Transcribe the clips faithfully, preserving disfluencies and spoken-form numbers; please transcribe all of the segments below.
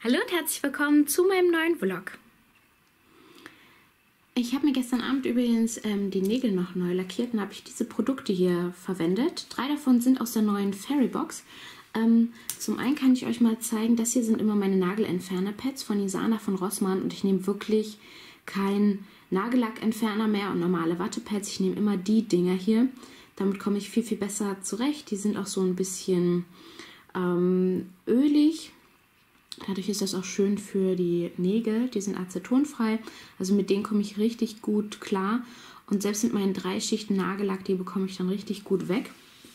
Hallo und herzlich willkommen zu meinem neuen Vlog. Ich habe mir gestern Abend übrigens ähm, die Nägel noch neu lackiert und habe ich diese Produkte hier verwendet. Drei davon sind aus der neuen Fairybox. Ähm, zum einen kann ich euch mal zeigen, das hier sind immer meine Nagelentferner-Pads von Isana von Rossmann und ich nehme wirklich keinen Nagellackentferner mehr und normale Wattepads. Ich nehme immer die Dinger hier. Damit komme ich viel, viel besser zurecht. Die sind auch so ein bisschen ähm, ölig. Dadurch ist das auch schön für die Nägel. Die sind acetonfrei. Also mit denen komme ich richtig gut klar. Und selbst mit meinen drei Schichten Nagellack, die bekomme ich dann richtig gut weg.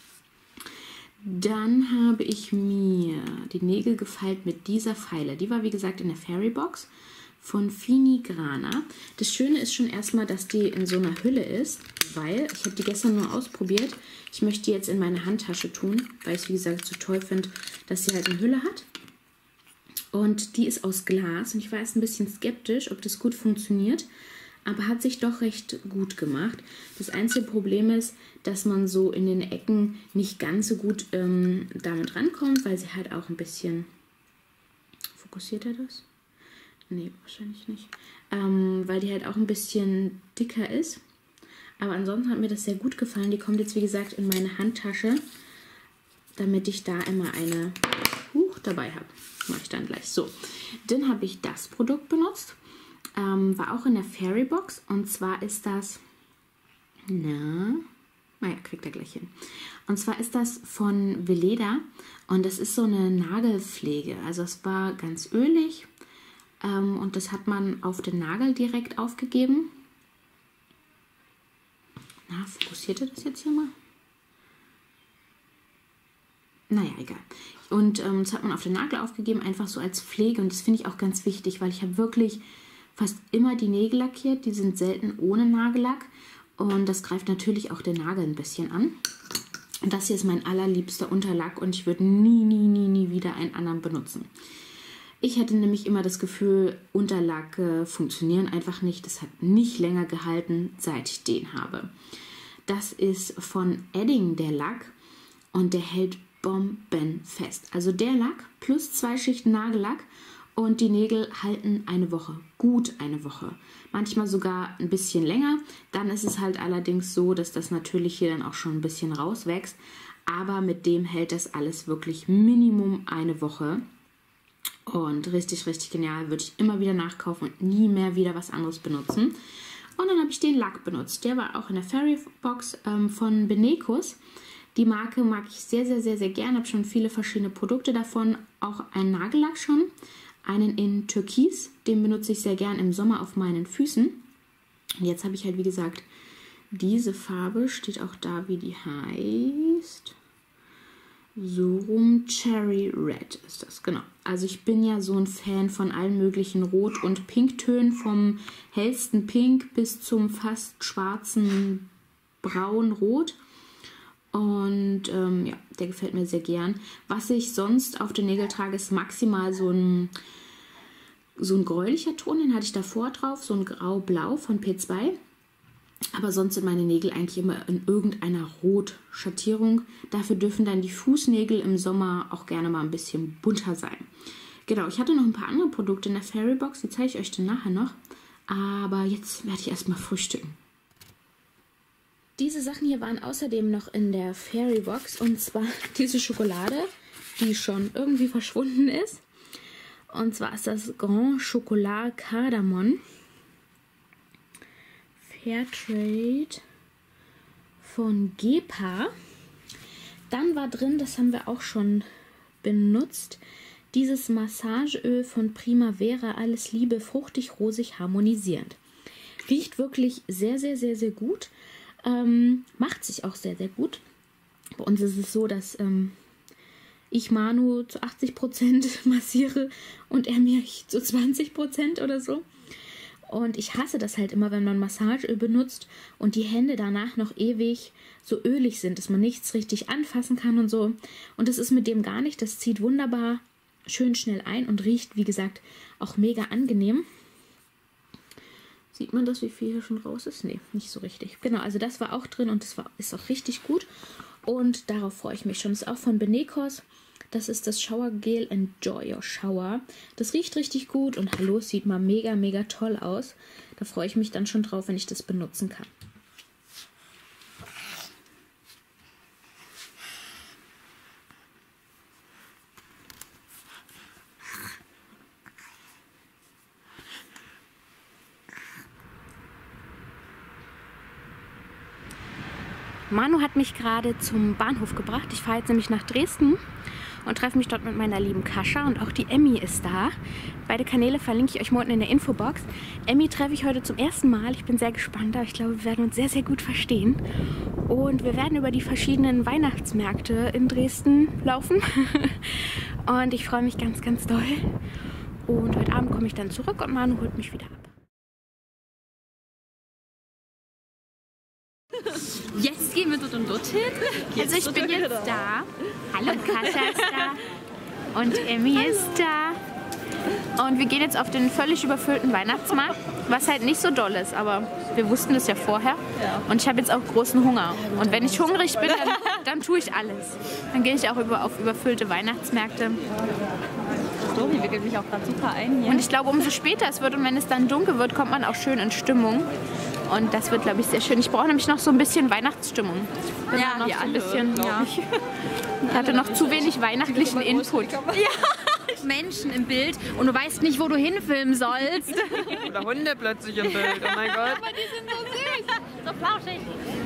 Dann habe ich mir die Nägel gefeilt mit dieser Feile. Die war wie gesagt in der Fairybox von Finigrana. Das Schöne ist schon erstmal, dass die in so einer Hülle ist, weil ich habe die gestern nur ausprobiert. Ich möchte die jetzt in meine Handtasche tun, weil ich es wie gesagt so toll finde, dass sie halt eine Hülle hat. Und die ist aus Glas und ich war erst ein bisschen skeptisch, ob das gut funktioniert, aber hat sich doch recht gut gemacht. Das einzige Problem ist, dass man so in den Ecken nicht ganz so gut ähm, damit rankommt, weil sie halt auch ein bisschen... Fokussiert er das? Nee, wahrscheinlich nicht. Ähm, weil die halt auch ein bisschen dicker ist. Aber ansonsten hat mir das sehr gut gefallen. Die kommt jetzt wie gesagt in meine Handtasche, damit ich da immer eine Huch dabei habe. Mache ich dann gleich. So, dann habe ich das Produkt benutzt. Ähm, war auch in der Fairybox. Und zwar ist das... Na... Naja, kriegt er gleich hin. Und zwar ist das von Veleda. Und das ist so eine Nagelpflege. Also es war ganz ölig. Ähm, und das hat man auf den Nagel direkt aufgegeben. Na, fokussiert er das jetzt hier mal? Naja, egal. Und ähm, das hat man auf den Nagel aufgegeben, einfach so als Pflege. Und das finde ich auch ganz wichtig, weil ich habe wirklich fast immer die Nägel lackiert. Die sind selten ohne Nagellack. Und das greift natürlich auch den Nagel ein bisschen an. Und das hier ist mein allerliebster Unterlack. Und ich würde nie, nie, nie, nie wieder einen anderen benutzen. Ich hatte nämlich immer das Gefühl, Unterlacke funktionieren einfach nicht. Das hat nicht länger gehalten, seit ich den habe. Das ist von Edding der Lack. Und der hält bombenfest. Also der Lack plus zwei Schichten Nagellack und die Nägel halten eine Woche. Gut eine Woche. Manchmal sogar ein bisschen länger. Dann ist es halt allerdings so, dass das natürlich hier dann auch schon ein bisschen rauswächst. Aber mit dem hält das alles wirklich Minimum eine Woche. Und richtig, richtig genial. Würde ich immer wieder nachkaufen und nie mehr wieder was anderes benutzen. Und dann habe ich den Lack benutzt. Der war auch in der Fairybox ähm, von Benecos. Die Marke mag ich sehr, sehr, sehr, sehr gerne. Ich habe schon viele verschiedene Produkte davon. Auch einen Nagellack schon. Einen in Türkis. Den benutze ich sehr gern im Sommer auf meinen Füßen. Und jetzt habe ich halt, wie gesagt, diese Farbe. Steht auch da, wie die heißt. So rum. Cherry Red ist das, genau. Also ich bin ja so ein Fan von allen möglichen Rot- und Pinktönen. Vom hellsten Pink bis zum fast schwarzen Braun-Rot. Und ähm, ja, der gefällt mir sehr gern. Was ich sonst auf den Nägel trage, ist maximal so ein, so ein gräulicher Ton. Den hatte ich davor drauf, so ein grau-blau von P zwei. Aber sonst sind meine Nägel eigentlich immer in irgendeiner Rotschattierung. Dafür dürfen dann die Fußnägel im Sommer auch gerne mal ein bisschen bunter sein. Genau, ich hatte noch ein paar andere Produkte in der Fairybox, die zeige ich euch dann nachher noch. Aber jetzt werde ich erstmal frühstücken. Diese Sachen hier waren außerdem noch in der Fairybox, und zwar diese Schokolade, die schon irgendwie verschwunden ist. Und zwar ist das Grand Chocolat Cardamom Fairtrade von Gepa. Dann war drin, das haben wir auch schon benutzt, dieses Massageöl von Primavera, alles Liebe, fruchtig, rosig, harmonisierend. Riecht wirklich sehr, sehr, sehr, sehr gut. Ähm, macht sich auch sehr, sehr gut. Bei uns ist es so, dass ähm, ich Manu zu achtzig Prozent massiere und er mich zu zwanzig Prozent oder so. Und ich hasse das halt immer, wenn man Massageöl benutzt und die Hände danach noch ewig so ölig sind, dass man nichts richtig anfassen kann und so. Und das ist mit dem gar nicht. Das zieht wunderbar schön schnell ein und riecht, wie gesagt, auch mega angenehm. Sieht man das, wie viel hier schon raus ist? Nee, nicht so richtig. Genau, also das war auch drin und das war, ist auch richtig gut. Und darauf freue ich mich schon. Das ist auch von Benecos. Das ist das Shower Gel Enjoy Your Shower. Das riecht richtig gut und hallo, es sieht mal mega, mega toll aus. Da freue ich mich dann schon drauf, wenn ich das benutzen kann. Manu hat mich gerade zum Bahnhof gebracht. Ich fahre jetzt nämlich nach Dresden und treffe mich dort mit meiner lieben Kascha. Und auch die Emmy ist da. Beide Kanäle verlinke ich euch mal unten in der Infobox. Emmy treffe ich heute zum ersten Mal. Ich bin sehr gespannt, aber ich glaube, wir werden uns sehr, sehr gut verstehen. Und wir werden über die verschiedenen Weihnachtsmärkte in Dresden laufen. Und ich freue mich ganz, ganz doll. Und heute Abend komme ich dann zurück und Manu holt mich wieder ab. Jetzt gehen wir dort und dorthin. Also ich bin jetzt da. Hallo, Kascha ist da. Und Emmy ist da. Und wir gehen jetzt auf den völlig überfüllten Weihnachtsmarkt, was halt nicht so doll ist, aber wir wussten das ja vorher. Und ich habe jetzt auch großen Hunger. Und wenn ich hungrig bin, dann, dann tue ich alles. Dann gehe ich auch über, auf überfüllte Weihnachtsmärkte. So, die wickelt mich auch gerade super ein hier. Und ich glaube, umso später es wird und wenn es dann dunkel wird, kommt man auch schön in Stimmung. Und das wird, glaube ich, sehr schön. Ich brauche nämlich noch so ein bisschen Weihnachtsstimmung. Ich bin ja, noch die so ein alle, bisschen, ja. ich. Ich hatte noch zu wenig weihnachtlichen Input. Ja, Menschen im Bild und du weißt nicht, wo du hinfilmen sollst. Oder Hunde plötzlich im Bild, oh mein Gott. Aber die sind so süß, so flauschig.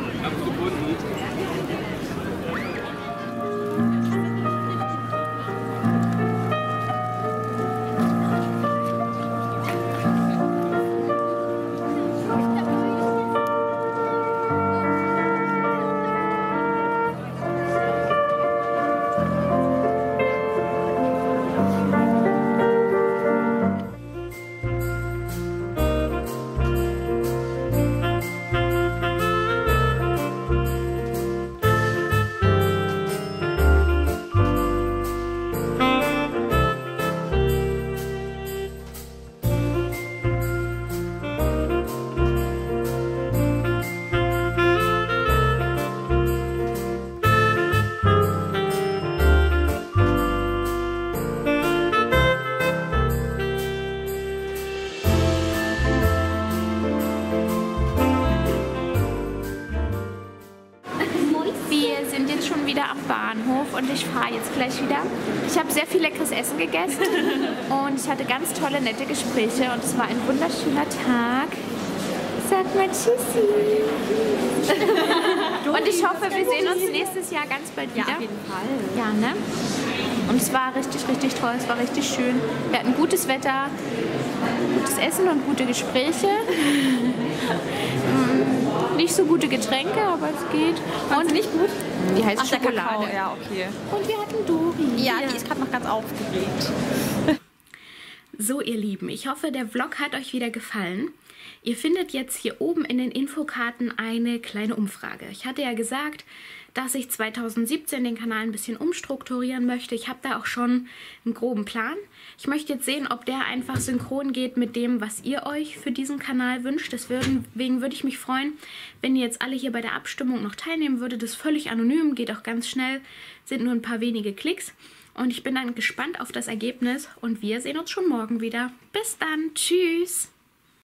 Bahnhof und ich fahre jetzt gleich wieder. Ich habe sehr viel leckeres Essen gegessen und ich hatte ganz tolle, nette Gespräche und es war ein wunderschöner Tag. Sag mal Tschüssi. Und ich hoffe, wir sehen uns nächstes Jahr ganz bald wieder. Ja, auf jeden Fall. Ja, ne? Und es war richtig, richtig toll, es war richtig schön. Wir hatten gutes Wetter, gutes Essen und gute Gespräche. Nicht so gute Getränke, aber es geht. Und nicht gut? Die heißt Ach, der Schokolade. Kakao, ja, okay. Und wir hatten Dori. Ja, die ist gerade noch ganz aufgeregt. So, ihr Lieben, ich hoffe, der Vlog hat euch wieder gefallen. Ihr findet jetzt hier oben in den Infokarten eine kleine Umfrage. Ich hatte ja gesagt, dass ich zweitausendsiebzehn den Kanal ein bisschen umstrukturieren möchte. Ich habe da auch schon einen groben Plan. Ich möchte jetzt sehen, ob der einfach synchron geht mit dem, was ihr euch für diesen Kanal wünscht. Deswegen würde ich mich freuen, wenn ihr jetzt alle hier bei der Abstimmung noch teilnehmen würdet. Das ist völlig anonym, geht auch ganz schnell, sind nur ein paar wenige Klicks. Und ich bin dann gespannt auf das Ergebnis und wir sehen uns schon morgen wieder. Bis dann, tschüss!